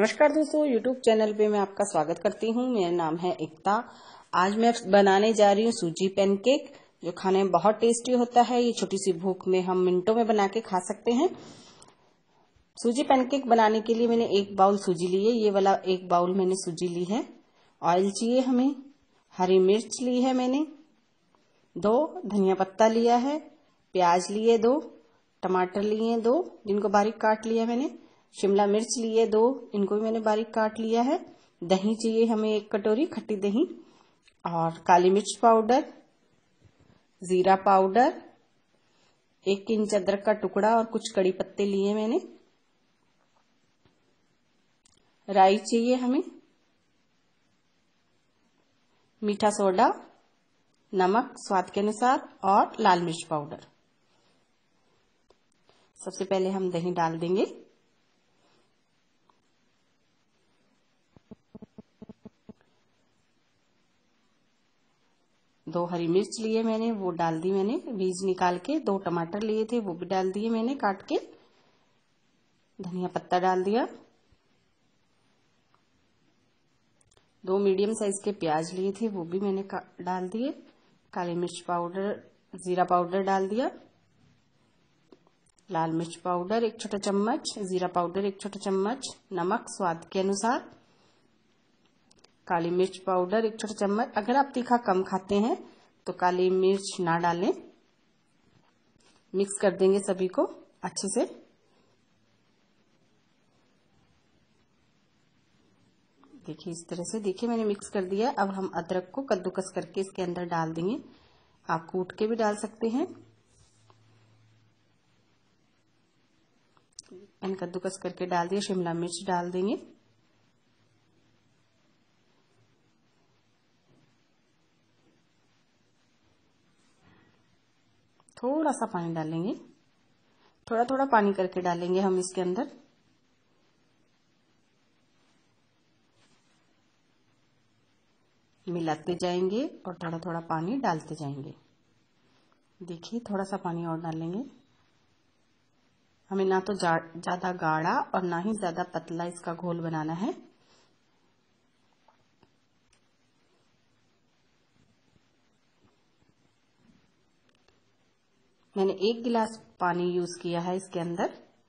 नमस्कार दोस्तों, YouTube channel पे मैं आपका स्वागत करती हूँ। मेरा नाम है एकता। आज मैं बनाने जा रही हूँ सूजी पैनकेक, जो खाने में बहुत टेस्टी होता है। ये छोटी सी भूख में हम मिनटों में बना के खा सकते हैं। सूजी पैनकेक बनाने के लिए मैंने 1 बाउल सूजी ली है। ये वाला 1 बाउल मैंने सूजी ली है। ऑयल चाहिए हमें, हरी मिर्च ली है मैंने 2, धनिया पत्ता लिया है, प्याज लिए 2, टमाटर लिए 2 जिनको बारीक काट लिया मैंने, शिमला मिर्च लिए 2, इनको भी मैंने बारीक काट लिया है। दही चाहिए हमें 1 कटोरी खट्टी दही, और काली मिर्च पाउडर, जीरा पाउडर, 1 इंच अदरक का टुकड़ा और कुछ कड़ी पत्ते लिए मैंने। राई चाहिए हमें, मीठा सोडा, नमक स्वाद के अनुसार और लाल मिर्च पाउडर। सबसे पहले हम दही डाल देंगे। दो हरी मिर्च लिए मैंने, वो डाल दी मैंने बीज निकाल के। 2 टमाटर लिए थे, वो भी डाल दिए मैंने काट के। धनिया पत्ता डाल दिया। 2 मीडियम साइज के प्याज लिए थे, वो भी मैंने डाल दिए। काली मिर्च पाउडर, जीरा पाउडर डाल दिया। लाल मिर्च पाउडर 1 छोटा चम्मच, जीरा पाउडर 1 छोटा चम्मच, नमक स्वाद के अनुसार, काली मिर्च पाउडर 1 छोटा चम्मच। अगर आप तीखा कम खाते हैं तो काली मिर्च ना डालें। मिक्स कर देंगे सभी को अच्छे से। देखिए इस तरह से, देखिए मैंने मिक्स कर दिया। अब हम अदरक को कद्दूकस करके इसके अंदर डाल देंगे। आप कूट के भी डाल सकते हैं। मैंने कद्दूकस करके डाल दिया। शिमला मिर्च डाल देंगे। थोड़ा सा पानी डालेंगे, थोड़ा थोड़ा पानी करके डालेंगे हम इसके अंदर। मिलाते जाएंगे और थोड़ा थोड़ा पानी डालते जाएंगे। देखिए थोड़ा सा पानी और डालेंगे। हमें ना तो ज्यादा गाढ़ा और ना ही ज्यादा पतला इसका घोल बनाना है। मैंने 1 गिलास पानी यूज किया है इसके अंदर।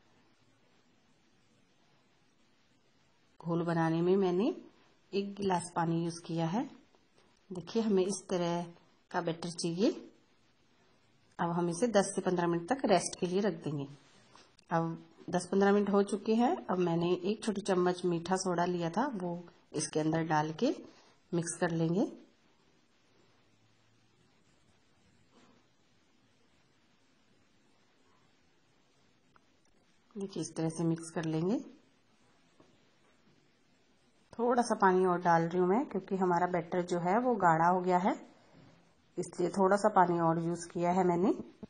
घोल बनाने में मैंने 1 गिलास पानी यूज किया है। देखिए हमें इस तरह का बैटर चाहिए। अब हम इसे 10 से 15 मिनट तक रेस्ट के लिए रख देंगे। अब 10-15 मिनट हो चुके हैं। अब मैंने 1 छोटी चम्मच मीठा सोडा लिया था, वो इसके अंदर डाल के मिक्स कर लेंगे। देखिए इस तरह से मिक्स कर लेंगे। थोड़ा सा पानी और डाल रही हूँ मैं, क्योंकि हमारा बैटर जो है वो गाढ़ा हो गया है, इसलिए थोड़ा सा पानी और यूज किया है मैंने।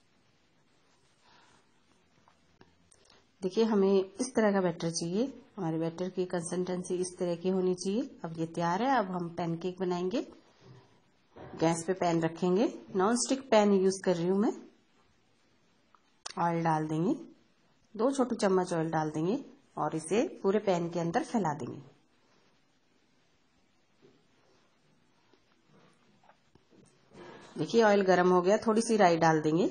देखिए हमें इस तरह का बैटर चाहिए। हमारे बैटर की कंसिस्टेंसी इस तरह की होनी चाहिए। अब ये तैयार है। अब हम पैनकेक बनाएंगे। गैस पे पैन रखेंगे। नॉन स्टिक पैन यूज कर रही हूँ मैं। ऑयल डाल देंगे, 2 छोटी चम्मच ऑयल डाल देंगे और इसे पूरे पैन के अंदर फैला देंगे। देखिए ऑयल गर्म हो गया। थोड़ी सी राई डाल देंगे।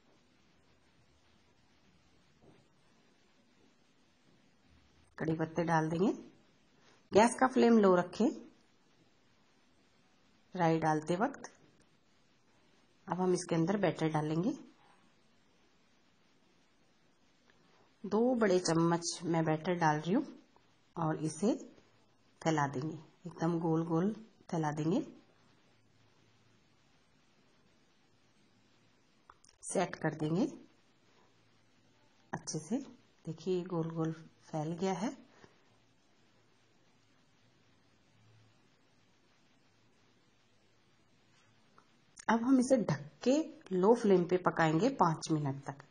कड़ी पत्ते डाल देंगे। गैस का फ्लेम लो रखें राई डालते वक्त। अब हम इसके अंदर बैटर डालेंगे। 2 बड़े चम्मच मैं बैटर डाल रही हूँ और इसे फैला देंगे। एकदम गोल गोल फैला देंगे। सेट कर देंगे अच्छे से। देखिए गोल गोल फैल गया है। अब हम इसे ढक के लो फ्लेम पे पकाएंगे 5 मिनट तक।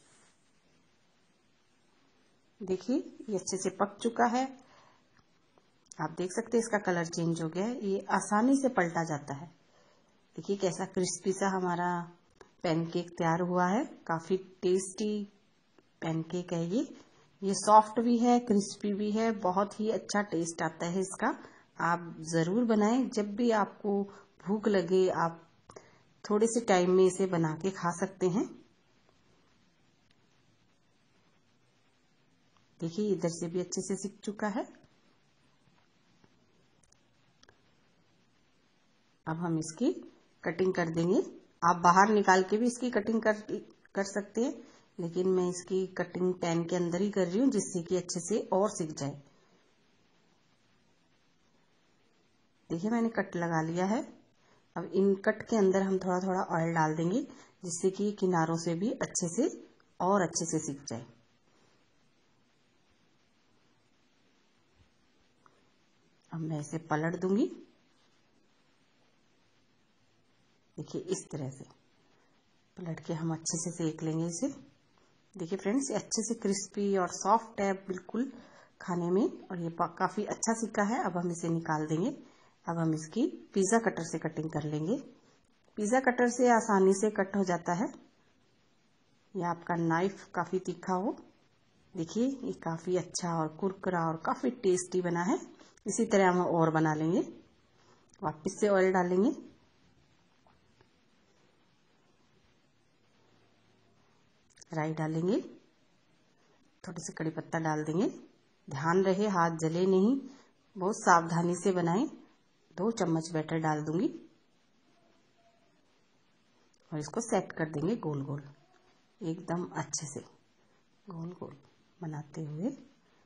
देखिए ये अच्छे से पक चुका है। आप देख सकते हैं इसका कलर चेंज हो गया है। ये आसानी से पलटा जाता है। देखिए कैसा क्रिस्पी सा हमारा पैनकेक तैयार हुआ है। काफी टेस्टी पैनकेक है ये। ये सॉफ्ट भी है, क्रिस्पी भी है, बहुत ही अच्छा टेस्ट आता है इसका। आप जरूर बनाएं। जब भी आपको भूख लगे आप थोड़े से टाइम में इसे बना के खा सकते हैं। देखिए इधर से भी अच्छे से सिक चुका है। अब हम इसकी कटिंग कर देंगे। आप बाहर निकाल के भी इसकी कटिंग कर सकते हैं, लेकिन मैं इसकी कटिंग पैन के अंदर ही कर रही हूँ, जिससे कि अच्छे से और सिक जाए। देखिए मैंने कट लगा लिया है। अब इन कट के अंदर हम थोड़ा थोड़ा ऑयल डाल देंगे, जिससे कि किनारों से भी अच्छे से और अच्छे से सिक जाए। अब मैं इसे पलट दूंगी। देखिए इस तरह से पलट के हम अच्छे से सेक लेंगे इसे। देखिए फ्रेंड्स, ये अच्छे से क्रिस्पी और सॉफ्ट है बिल्कुल खाने में, और ये काफी अच्छा सिका है। अब हम इसे निकाल देंगे। अब हम इसकी पिज्जा कटर से कटिंग कर लेंगे। पिज्जा कटर से आसानी से कट हो जाता है, या आपका नाइफ काफी तीखा हो। देखिए ये काफी अच्छा और कुरकुरा और काफी टेस्टी बना है। इसी तरह हम और बना लेंगे। वापस से ऑयल डालेंगे। राई डालेंगे, थोड़ी सी कड़ी पत्ता डाल देंगे। ध्यान रहे हाथ जले नहीं, बहुत सावधानी से बनाएं। 2 चम्मच बैटर डाल दूंगी और इसको सेट कर देंगे गोल गोल, एकदम अच्छे से गोल गोल बनाते हुए।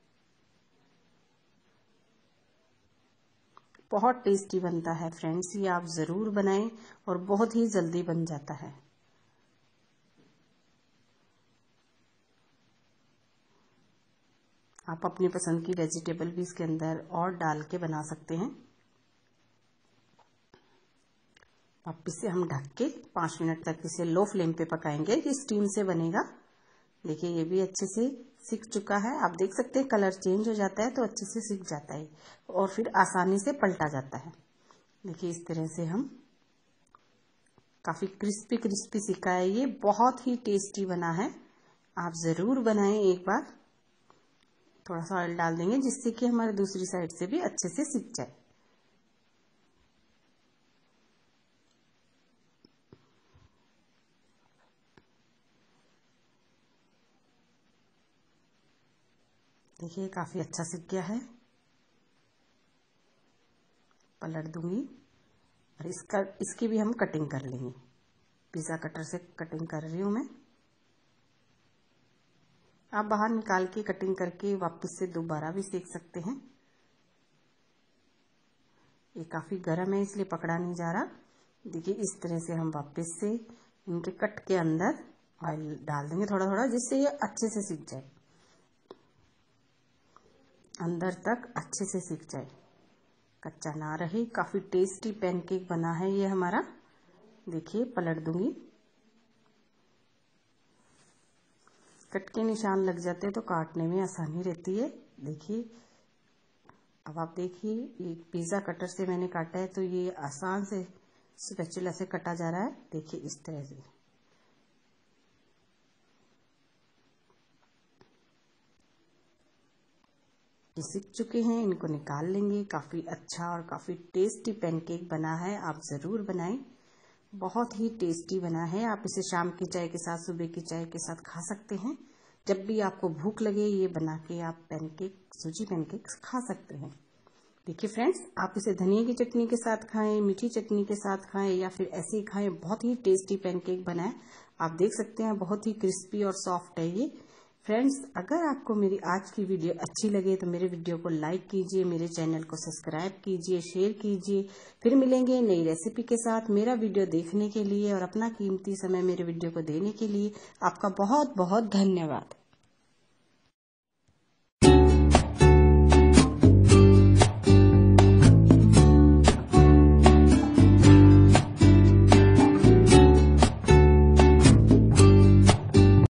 बहुत टेस्टी बनता है फ्रेंड्स, ये आप जरूर बनाएं और बहुत ही जल्दी बन जाता है। आप अपनी पसंद की वेजिटेबल भी इसके अंदर और डाल के बना सकते हैं। वापस से हम ढक के 5 मिनट तक इसे लो फ्लेम पे पकाएंगे। ये स्टीम से बनेगा। देखिए ये भी अच्छे से सिक चुका है। आप देख सकते हैं कलर चेंज हो जाता है तो अच्छे से सिक जाता है और फिर आसानी से पलटा जाता है। देखिए इस तरह से हम काफी क्रिस्पी क्रिस्पी सिका है। ये बहुत ही टेस्टी बना है, आप जरूर बनाएं एक बार। थोड़ा सा ऑयल डाल देंगे, जिससे कि हमारे दूसरी साइड से भी अच्छे से सिक जाए। देखिए काफी अच्छा सिक गया है। पलट दूंगी और इसकी भी हम कटिंग कर लेंगे। पिज्जा कटर से कटिंग कर रही हूं मैं। आप बाहर निकाल के कटिंग करके वापस से दोबारा भी सेक सकते हैं। ये काफी गर्म है इसलिए पकड़ा नहीं जा रहा। देखिए इस तरह से हम वापस से इनके कट के अंदर ऑयल डाल देंगे थोड़ा थोड़ा, जिससे ये अच्छे से सिक जाए, अंदर तक अच्छे से सिक जाए, कच्चा ना रहे। काफी टेस्टी पैनकेक बना है ये हमारा। देखिए पलट दूंगी। कट के निशान लग जाते हैं तो काटने में आसानी रहती है। देखिए अब आप देखिए, ये पिज्जा कटर से मैंने काटा है तो ये आसान से स्पैचुला से कटा जा रहा है। देखिए इस तरह से ये सिक चुके हैं, इनको निकाल लेंगे। काफी अच्छा और काफी टेस्टी पैनकेक बना है, आप जरूर बनाएं। बहुत ही टेस्टी बना है। आप इसे शाम की चाय के साथ, सुबह की चाय के साथ खा सकते हैं। जब भी आपको भूख लगे ये बना के आप पैनकेक, सूजी पैनकेक खा सकते हैं। देखिए फ्रेंड्स, आप इसे धनिया की चटनी के साथ खाएं, मीठी चटनी के साथ खाएं, या फिर ऐसे ही खाएं। बहुत ही टेस्टी पैनकेक बना है। आप देख सकते हैं बहुत ही क्रिस्पी और सॉफ्ट है ये। फ्रेंड्स, अगर आपको मेरी आज की वीडियो अच्छी लगे तो मेरे वीडियो को लाइक कीजिए, मेरे चैनल को सब्सक्राइब कीजिए, शेयर कीजिए। फिर मिलेंगे नई रेसिपी के साथ। मेरा वीडियो देखने के लिए और अपना कीमती समय मेरे वीडियो को देने के लिए आपका बहुत बहुत धन्यवाद।